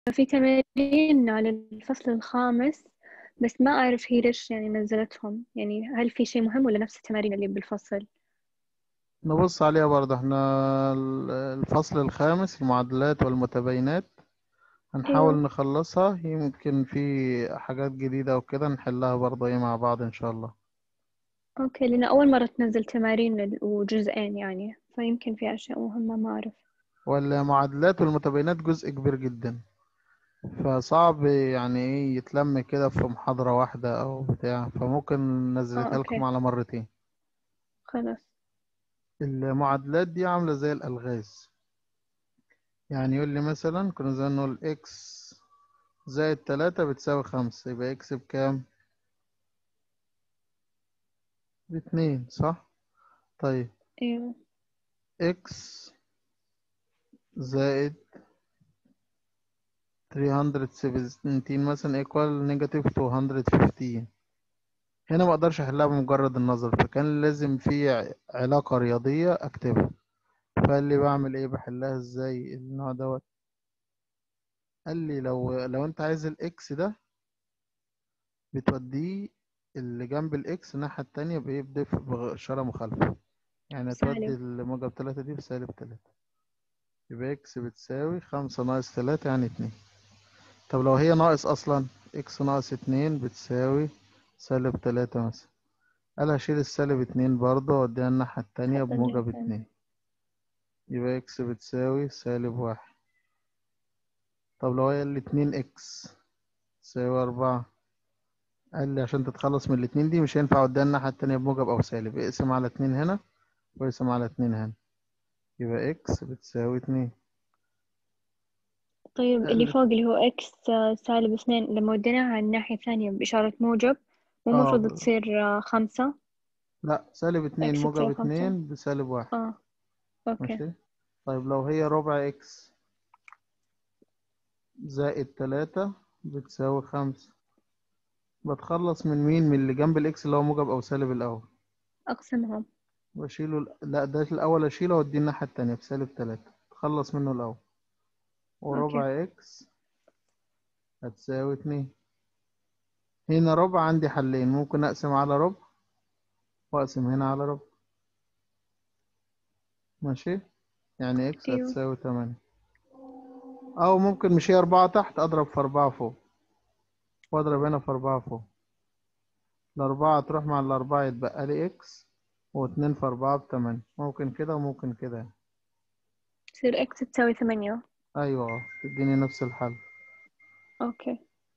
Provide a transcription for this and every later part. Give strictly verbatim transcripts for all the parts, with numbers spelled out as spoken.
في تمارين على الفصل الخامس، بس ما أعرف هي ليش يعني نزلتهم. يعني هل في شيء مهم ولا نفس التمارين اللي بالفصل؟ نبص عليها برضه احنا. ال- الفصل الخامس المعادلات والمتباينات هنحاول أيوة. نخلصها، يمكن في حاجات جديدة وكده نحلها برضه ايه مع بعض ان شاء الله. أوكي، لأن أول مرة تنزل تمارين وجزئين يعني، فيمكن في أشياء مهمة ما أعرف. والمعادلات والمتباينات جزء كبير جدا، فصعب يعني ايه يتلم كده في محاضرة واحدة او بتاع، فممكن آه نزلتها لكم أوكي، على مرتين. خلاص. المعادلات دي عاملة زي الألغاز. يعني يقول لي مثلا كنا زي نقول اكس زائد تلاتة بتساوي خمسة، يبقى اكس بكام؟ باتنين، صح؟ طيب أيوة. اكس زائد تلتمية وسبعتاشر مثلا ايكوال نيجاتيف ميتين وخمستاشر. هنا ما اقدرش احلها بمجرد النظر، فكان لازم في ع- علاقة رياضية اكتبها. فقال لي بعمل ايه، بحلها ازاي النوع دوت. قال لي لو لو انت عايز الاكس ده بتوديه اللي جنب الاكس الناحية التانية بايه، بدف بإشارة مخالفة. يعني هتودي سالب. الموجب تلاتة دي بسالب تلاتة، يبقى اكس بتساوي خمسة ناقص تلاتة يعني اتنين. طب لو هي ناقص اصلا، اكس ناقص اتنين بتساوي سالب تلاتة مثلا. قال هشيل السالب اتنين برضه واديها الناحية التانية حط الجهة بموجب الثانية. اتنين، يبقى اكس بتساوي سالب واحد. طب لو هي الاتنين اكس تساوي أربعة، قال لي عشان تتخلص من الاتنين دي مش هينفع اوديها الناحية التانية بموجب أو سالب، اقسم على اتنين هنا واقسم على اتنين هنا، يبقى اكس بتساوي اتنين. طيب قال اللي لي فوق اللي هو إكس آه، سالب اثنين، لما وديناها على الناحية الثانية بإشارة موجب، مو اه المفروض ب... تصير آه، خمسة؟ لا، سالب اتنين إكس موجب تساوي خمسة. اتنين بسالب واحد. آه أوكي. ماشي. طيب لو هي ربع اكس زائد تلاتة بتساوي خمسة، بتخلص من مين؟ من اللي جنب الاكس اللي هو موجب او سالب الاول. أقسمهم. واشيله ال- لا، ده الاول اشيله واديه الناحيه التانية بسالب تلاتة، تخلص منه الاول. أوكي. وربع اكس هتساوي اتنين. هنا ربع عندي حلين، ممكن اقسم على ربع واقسم هنا على ربع. ماشي. يعني اكس أيوه. هتساوي تمانية. او ممكن مش هي اربعة تحت، اضرب في اربعة فوق واضرب هنا في اربعة فوق. الاربعة تروح مع الاربعة يتبقى لي اكس، واتنين في اربعة بتمانية. ممكن كده وممكن كده يعني. تصير إكس تساوي ثمانية. ايوه اه، تديني نفس الحل. أوكي.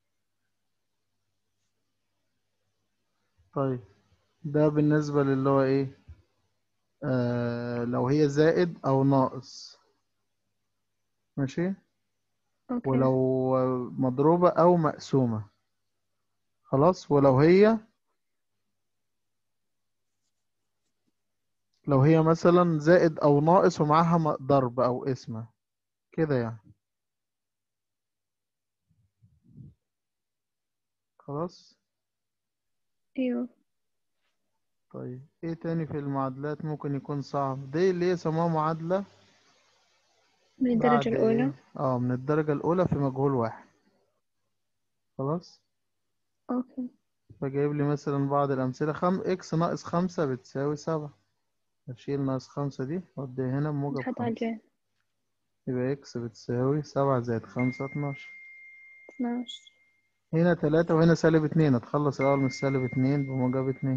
طيب ده بالنسبة للي هو ايه، آه لو هي زائد او ناقص. ماشي. أوكي. ولو مضروبة او مقسومة. خلاص. ولو هي لو هي مثلا زائد او ناقص ومعاها م- ضرب او قسمة كده يعني. خلاص. أيوه. طيب ايه تاني في المعادلات ممكن يكون صعب؟ دي اللي هي سموها معادلة من الدرجة بعد الأولى. ايه، اه من الدرجة الاولى في مجهول واحد. خلاص. أوكي. فجايب لي مثلا بعض الامثلة، خم اكس ناقص خمسة بتساوي سبعة. هشيل ناقص خمسة دي وأديها هنا بموجب نحط على خمسة، الجهة. يبقى إكس بتساوي سبعة زائد خمسة اتناشر. اثناعش. هنا تلاتة وهنا سالب اتنين، هتخلص الأول من السالب اتنين بموجب اتنين،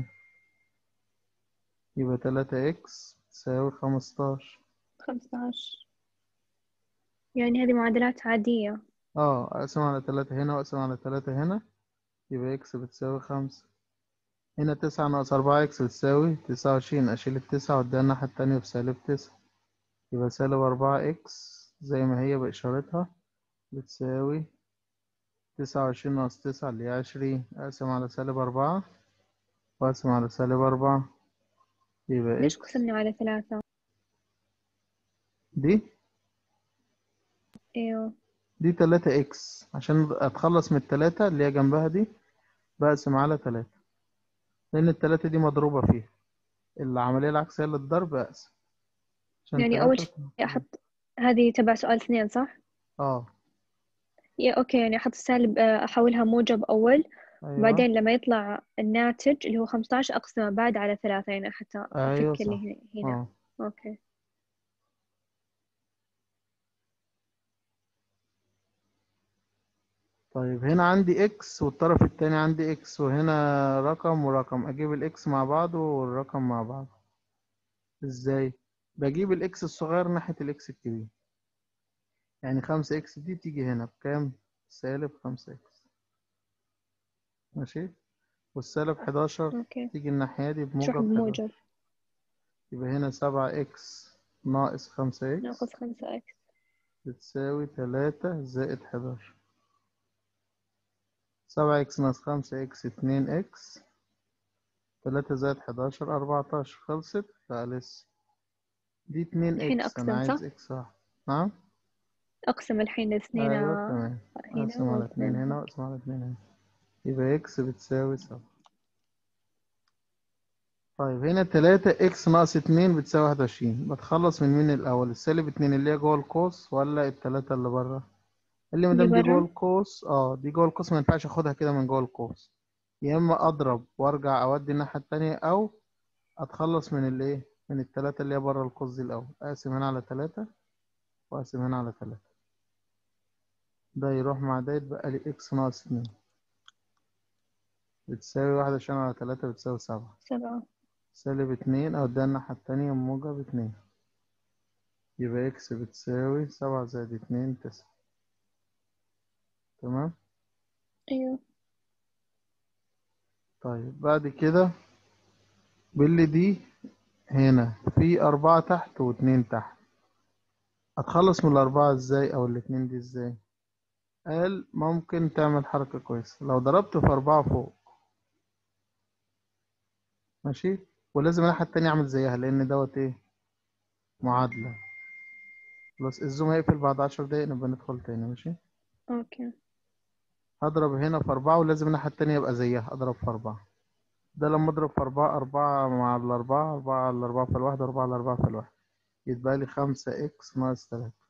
يبقى تلاتة إكس تساوي خمستاشر. خمسطعش. يعني هذه معادلات عادية. اه أقسم على تلاتة هنا وأقسم على تلاتة هنا، يبقى إكس بتساوي خمسة. هنا تسعة ناقص أربعة إكس بتساوي تسعة وعشرين، أشيل التسعة وأديها الناحية التانية بسالب تسعة، يبقى سالب أربعة إكس زي ما هي بإشارتها بتساوي تسعة وعشرين ناقص تسعة اللي هي عشرين. أقسم على سالب أربعة وأقسم على سالب أربعة، يبقى ليش إكس. قسمنا على ثلاثة؟ دي أيوه. دي تلاتة إكس، عشان أتخلص من التلاتة اللي هي جنبها دي بقسم على تلاتة، لأن التلاتة دي مضروبة فيها. العملية العكسية للضرب أقسم، عشان يعني أول تلاتة. شيء أحط. هذه تبع سؤال اثنين صح؟ اه. يا أوكي، يعني أحط السالب، آه، أحولها موجب أول، أيوه وبعدين لما يطلع الناتج اللي هو خمسة عشر أقسمه بعد على ثلاثة، يعني حتى أيوه أفك اللي صح. هنا هنا. اه أوكي. طيب هنا عندي اكس والطرف التاني عندي اكس، وهنا رقم ورقم، اجيب الاكس مع بعضه والرقم مع بعض ازاي؟ بجيب الاكس الصغير ناحية الاكس الكبير، يعني خمسة اكس دي تيجي هنا بكام؟ سالب خمسة اكس، ماشي، والسالب حداشر أوكي، تيجي الناحية دي تروح بموجب حداشر، بموجب. يبقى هنا سبعة اكس ناقص خمسة اكس ناقص خمسة إكس. بتساوي تلاتة زائد حداشر. سبعة اكس ناقص خمسة اكس اتنين اكس، تلاتة زائد حداشر أربعتاشر. خلصت؟ لا لسه، دي اتنين الحين اكس، أنا أقسم صح؟ عايز اكس واحد. نعم؟ أقسم الحين الاثنين أيوه آه، تمام، هنا أقسم على اتنين واثنين هنا هنا. وأقسم على اتنين هنا، يبقى اكس بتساوي سبعة. طيب هنا تلاتة اكس ناقص اتنين بتساوي واحد وعشرين. بتخلص من مين الأول؟ السالب اتنين اللي هي جوه القوس ولا التلاتة اللي بره؟ اللي اللي مادام دي جوه برا. القوس، اه دي جوه القوس ما ينفعش اخدها كده من جوه القوس، يا اما اضرب وارجع اودي الناحية التانية، او اتخلص من الايه، من التلاتة اللي هي بره القوس دي الاول. اقسم هنا على تلاتة واقسم هنا على تلاتة، ده يروح مع ده يتبقى لي اكس ناقص اتنين بتساوي واحد وعشرين على تلاتة بتساوي سبعة. سبعة. سالب اتنين اوديها الناحية التانية موجب اتنين، يبقى اكس بتساوي سبعة زائد اتنين تسعة. تمام. أيوه. طيب بعد كده باللي دي هنا في أربعة تحت واتنين تحت، أتخلص من الأربعة إزاي أو الاتنين دي إزاي؟ قال ممكن تعمل حركة كويسة، لو ضربت في أربعة فوق، ماشي، ولازم الناحية التانية أعمل زيها لأن دوت إيه، معادلة. بس الزوم هيقفل بعد عشر دقايق، نبقى ندخل تاني، ماشي. أوكي. هضرب هنا في أربعة ولازم الناحية التانية يبقى زيها، أضرب في أربعة. ده لما أضرب في أربعة، أربعة مع الأربعة، أربعة على الأربعة في الواحد، أربعة على الأربعة في الواحد، يتبقى لي خمسة إكس ناقص تلاتة.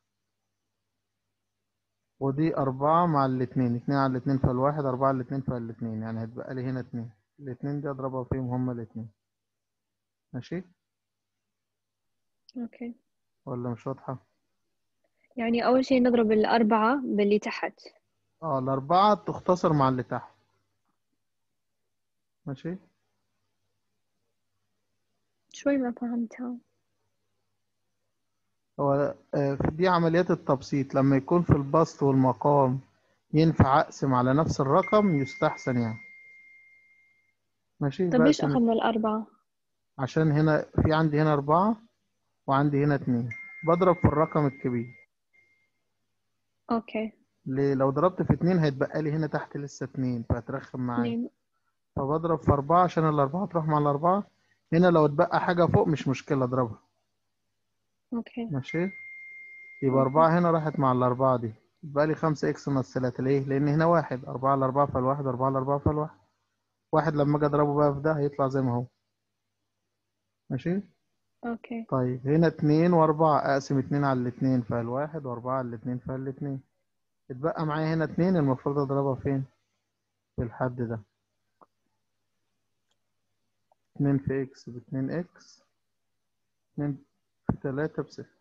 ودي أربعة مع الاتنين، اتنين على الاتنين في الواحد، أربعة على الاتنين في الاتنين، يعني هتبقى لي هنا اتنين. الاتنين دي أضربها فيهم هما الاتنين، ماشي أوكي، ولا مش واضحة؟ يعني أول شيء نضرب الأربعة باللي تحت. اه الأربعة تختصر مع اللي تحت، ماشي. شوي ما فهمتها. هو آه، في دي عمليات التبسيط، لما يكون في البسط والمقام ينفع أقسم على نفس الرقم يستحسن يعني، ماشي. طب ليش بقسم أخذنا الأربعة؟ عشان هنا في عندي هنا أربعة وعندي هنا اتنين، بضرب في الرقم الكبير. أوكي. ليه؟ لو ضربت في اتنين هيتبقى لي هنا تحت لسه اتنين فهترخم معايا، اثنين. فبضرب في أربعة عشان الأربعة تروح مع الأربعة. هنا لو اتبقى حاجة فوق مش مشكلة أضربها، أوكي. ماشي. يبقى أوكي. أربعة هنا راحت مع الأربعة دي، يبقى لي خمسة إكس ناقص تلاتة. ليه؟ لأن هنا واحد، أربعة على أربعة في الواحد، أربعة على أربعة في الواحد، واحد لما أجي أضربه بقى في ده هيطلع زي ما هو، ماشي. أوكي. طيب هنا اتنين وأربعة، أقسم اتنين على الاتنين فالواحد، وأربعة على الاتنين فالاتنين، اتبقى معايا هنا اتنين، المفروض أضربها فين؟ في الحد ده. اتنين في إكس باتنين إكس، اتنين في تلاتة بستة.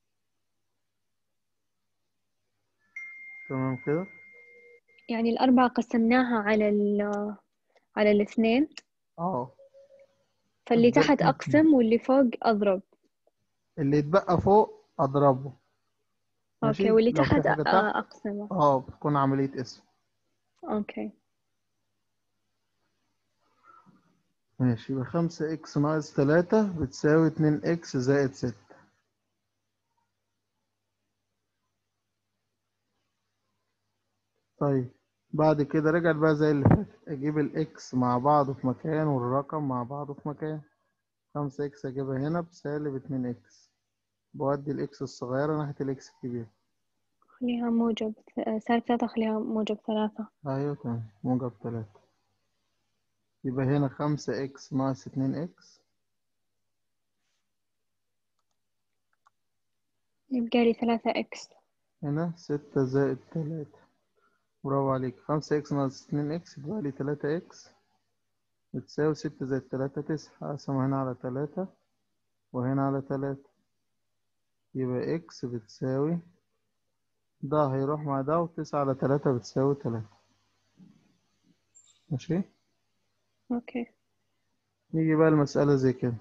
تمام كده؟ يعني الأربعة قسمناها على ال على الاثنين، اه فاللي اتبقى تحت اتنين، أقسم واللي فوق أضرب. اللي يتبقى فوق أضربه، أوكي، ماشي. واللي لو في تحت حاجة آه، تحت أقسمه. اه بتكون عملية اسم. أوكي. ماشي، يبقى خمسة إكس ناقص تلاتة بتساوي اتنين إكس زائد ستة. طيب بعد كده رجعت بقى زي اللي فات، أجيب الإكس مع بعضه في مكان والرقم مع بعضه في مكان. خمسة إكس أجيبها هنا بسالب اتنين إكس، بودي الإكس الصغيرة ناحية الإكس الكبير. خليها موجب، آه، سالب ثلاثة، خليها موجب ثلاثة. أيوة تمام، موجب تلاتة. يبقى هنا خمسة إكس ناقص اتنين إكس، يبقى لي ثلاثة إكس. هنا ستة زائد تلاتة. برافو عليك. خمسة إكس ناقص اتنين إكس يبقى لي تلاتة إكس بتساوي ستة زائد تلاتة تسعة. أقسم هنا على تلاتة وهنا على تلاتة، يبقى إكس بتساوي، ده هيروح مع ده، وتسعة على تلاتة بتساوي تلاتة. ماشي. اوكي. نيجي بقى المسألة زي كده،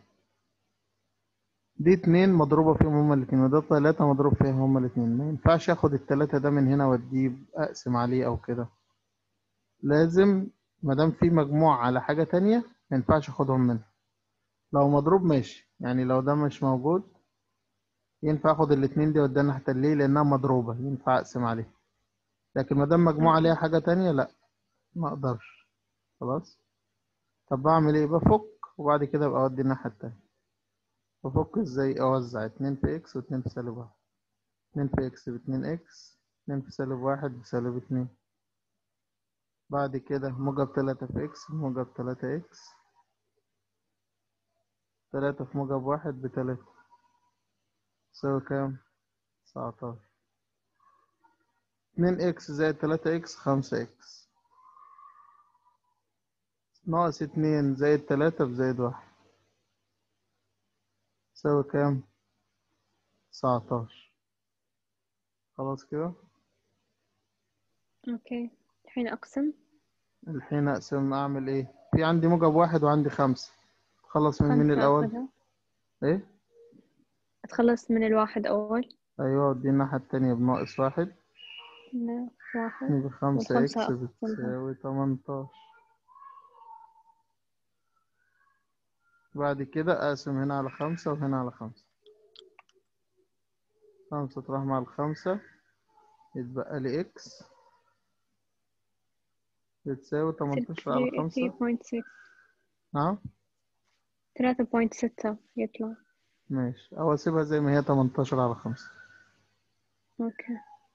دي اتنين مضروبة فيهم هما الاتنين، وده تلاتة مضروب فيهم هما الاتنين. ما ينفعش اخد التلاتة ده من هنا واديه اقسم عليه او كده، لازم مادام في مجموع على حاجة تانية ما ينفعش اخدهم منها. لو مضروب ماشي، يعني لو ده مش موجود ينفع اخد الاتنين دي واديها حتى ليه، لانها مضروبة ينفع اقسم عليها. لكن مادام مجموع عليها اوكي. حاجة تانية لا، ما اقدرش. خلاص. طب بعمل ايه؟ بفك وبعد كده ابقى اودي الناحية التانية. بفك ازاي؟ اوزع اتنين في اكس واتنين في سالب واحد. اتنين في اكس باتنين اكس، اتنين في سالب واحد بسالب اتنين. بعد كده موجب تلاتة في اكس موجب تلاتة اكس، تلاتة في موجب واحد بتلاتة، يساوي كام؟ تسعتاشر. اتنين اكس زائد تلاتة اكس خمسة اكس، ناقص اتنين زائد تلاتة بزائد واحد، يساوي كام؟ تسعتاشر. خلاص كده. اوكي. الحين اقسم. الحين اقسم، اعمل ايه؟ في عندي موجب واحد وعندي خمسة، خلص من مين خمسة الاول؟ اخذها. ايه؟ اتخلص من الواحد اول. ايوه، دي الناحية التانية بناقص واحد، هنا واحد. يبقى خمسة والخمسة اكس اقسمها. بتساوي تمنتاشر. بعد كده اقسم هنا على خمسة وهنا على خمسة، خمسة تروح مع الخمسة، يتبقى لي اكس بتساوي تمنتاشر على خمسة. ثلاثة فاصلة ستة. نعم. ثلاثة فاصلة ستة يطلع. ماشي، او اسيبها زي ما هي تمنتاشر على خمسة. اوكي.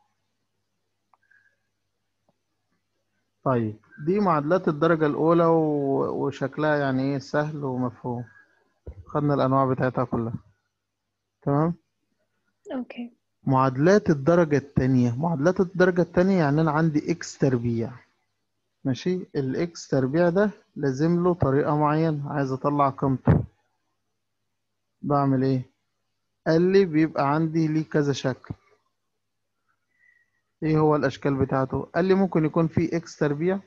طيب دي معادلات الدرجة الأولى و... وشكلها يعني ايه سهل ومفهوم، خدنا الأنواع بتاعتها كلها. تمام. اوكي. معادلات الدرجة التانية، معادلات الدرجة التانية يعني أنا عندي إكس تربيع. ماشي. الإكس تربيع ده لازم له طريقة معينة، عايز أطلع قيمته. بعمل إيه؟ قال لي بيبقى عندي ليه كذا شكل. إيه هو الأشكال بتاعته؟ قال لي ممكن يكون في إكس تربيع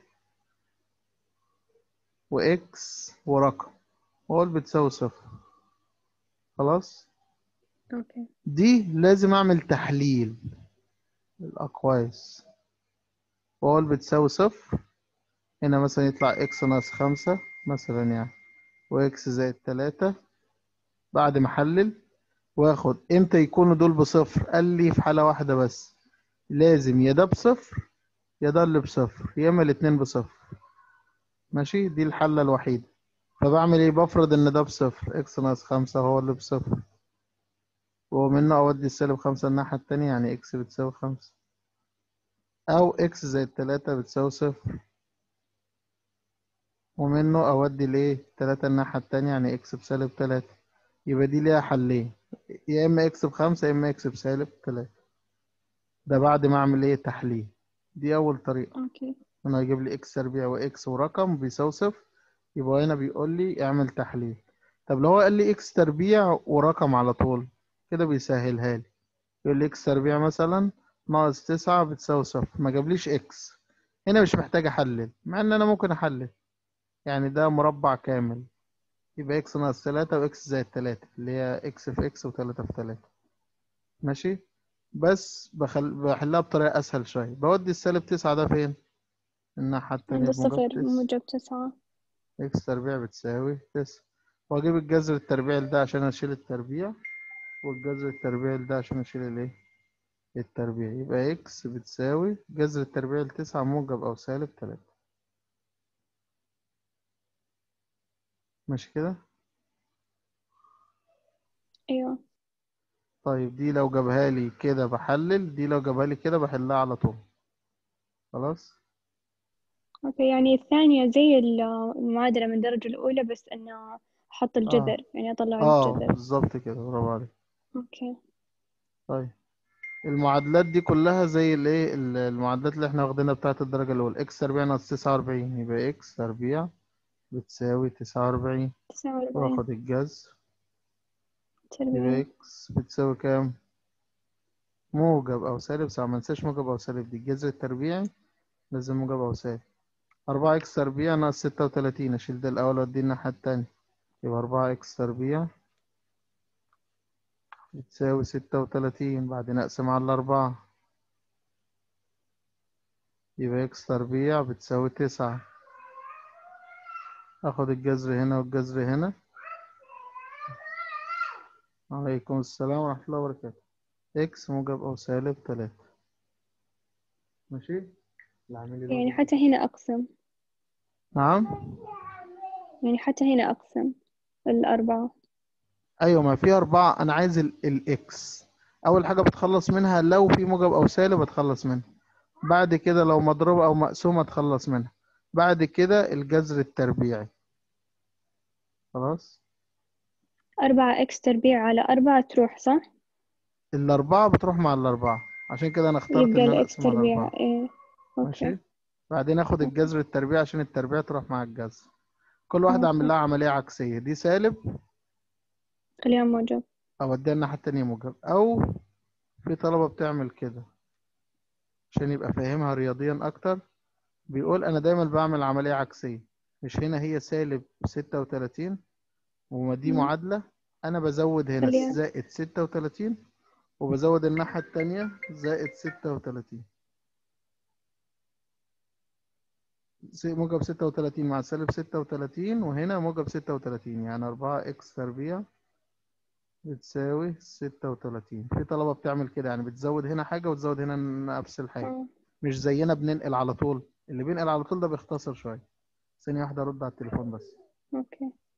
وإكس ورقم وقول بتساوي صفر. خلاص. اوكي. دي لازم أعمل تحليل الأقواس، وقول بتساوي صفر. هنا مثلا يطلع إكس ناقص خمسة مثلا يعني، وإكس زائد تلاتة. بعد ما أحلل واخد امتى يكونوا دول بصفر، قال لي في حالة واحدة بس، لازم يا ده بصفر يا ده اللي بصفر، يا اما الاتنين بصفر. ماشي، دي الحلة الوحيدة. فبعمل ايه؟ بفرض ان ده بصفر، اكس ناقص خمسة هو اللي بصفر، ومنه اودي السالب خمسة الناحية التانية يعني اكس بتساوي خمسة، او اكس زائد تلاتة بتساوي صفر، ومنه اودي الايه تلاتة الناحية التانية يعني اكس بسالب تلاتة. يبقى دي ليها حلين، يا اما اكس بخمسة يا اما اكس بسالب تلاتة. ده بعد ما اعمل ايه؟ تحليل. دي اول طريقة. اوكي. انا هيجيب لي اكس تربيع واكس ورقم بيساوي صفر، يبقى هنا بيقول لي اعمل تحليل. طب لو هو قال لي اكس تربيع ورقم على طول، كده بيسهلها لي. يقول لي اكس تربيع مثلا ناقص تسعة بتساوي صفر، ما جابليش اكس. هنا مش محتاج احلل، مع ان انا ممكن احلل، يعني ده مربع كامل، يبقى اكس ناقص تلاتة واكس زائد تلاتة اللي هي اكس في اكس وتلاتة في تلاتة. ماشي. بس بخل... بحلها بطريقة اسهل شوية، بودي السالب تسعة ده فين؟ الناحية عند التانية بموجب الصفر تسعة. موجب تسعة. اكس تربيع بتساوي تسعة، واجيب الجذر التربيعي ده عشان اشيل التربيع، والجذر التربيعي ده عشان اشيل الايه التربيع. يبقى اكس بتساوي جذر التربيع لتسعة موجب او سالب تلاتة. ماشي كده. ايوه. طيب دي لو جابها لي كده بحلل، دي لو جابها لي كده بحلها على طول. خلاص. اوكي، يعني الثانية زي المعادلة من الدرجة الأولى، بس انه احط اه الجذر، يعني اطلع اه الجذر. بالظبط كده، برافو عليك. اوكي. طيب المعادلات دي كلها زي الايه ال- المعادلات اللي احنا واخدينها بتاعت الدرجة الأولى. اكس تربيع ناقص تسعة وأربعين يبقى اكس تربيع بتساوي تسعة وأربعين. تسعة وأربعين واخد الجذر يبقى تربيع. اكس بتساوي كام؟ موجب أو سالب سواء، ما ننساش موجب أو سالب، دي الجذر التربيعي لازم موجب أو سالب. أربعة اكس تربيع ناقص ستة وتلاتين، أشيل ده الأول وأدي الناحية التانية، يبقى أربعة اكس تربيع بتساوي ستة وتلاتين، بعدين أقسم على الأربعة يبقى اكس تربيع بتساوي تسعة. اخد الجذر هنا والجذر هنا. عليكم السلام ورحمة الله وبركاته. اكس موجب او سالب تلاتة. ماشي. اللي عامل لي يعني لوجو ده. حتى هنا أقسم، نعم. يعني حتى هنا أقسم الأربعة. ايوه، ما في اربعة، انا عايز ال- الاكس. اول حاجة بتخلص منها لو في موجب او سالب اتخلص منها، بعد كده لو مضروبة او مقسومة اتخلص منها، بعد كده الجذر التربيعي. خلاص. أربعة إكس تربيع على أربعة تروح صح؟ الاربعة بتروح مع الاربعة، عشان كده انا اخترت يبقى ان انا الإكس اقسم على تربيع الاربعة. إيه. أوكي. ماشي. بعدين اخد أوكي. الجذر التربيع عشان التربيع تروح مع الجذر. كل واحدة اعمل أوكي لها عملية عكسية، دي سالب خليها موجب. اوديها الناحية التانية موجب، او في طلبة بتعمل كده عشان يبقى فاهمها رياضيا اكتر. بيقول انا دايما بعمل عملية عكسية، مش هنا هي سالب ستة وتلاتين وما دي مم. معادلة، انا بزود هنا خليها. زائد ستة وتلاتين وبزود الناحية التانية زائد ستة وتلاتين. س- موجب ستة وتلاتين مع سالب ستة وتلاتين، وهنا موجب ستة وتلاتين، يعني أربعة إكس تربيع بتساوي ستة وتلاتين. في طلبة بتعمل كده، يعني بتزود هنا حاجة وتزود هنا نفس الحاجة، آه. مش زينا بننقل على طول. اللي بينقل على طول ده بيختصر شوية. ثانية واحدة أرد على التليفون بس. أوكي.